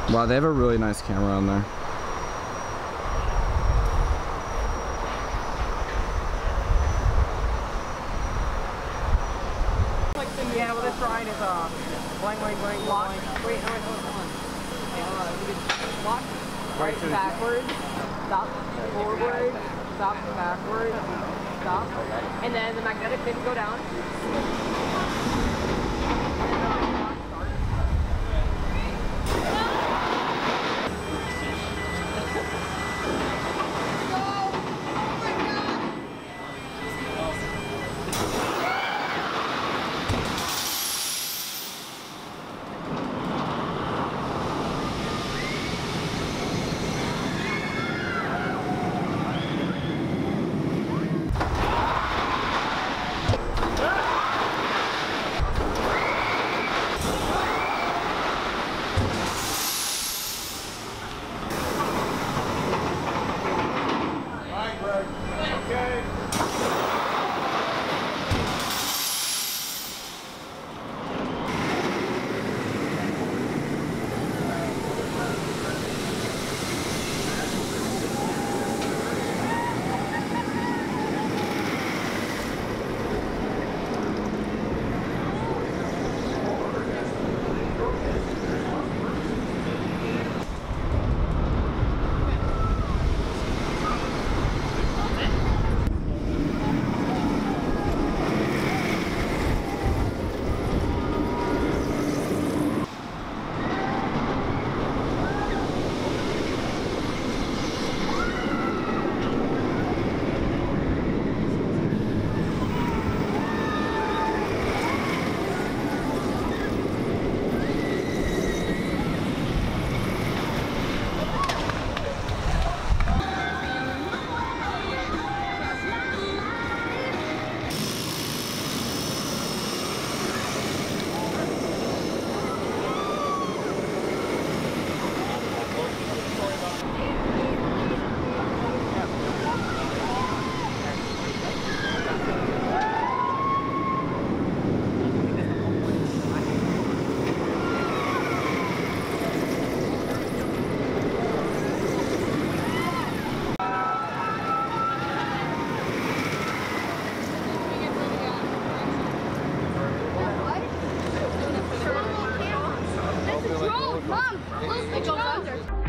Wow, they have a really nice camera on there. Yeah, well, this ride is blank, blank, blank, blank. Wait, hold on. Walk right backwards, stop forward, stop backwards, stop, and then the magnetic pins go down. Mom, look, it goes under.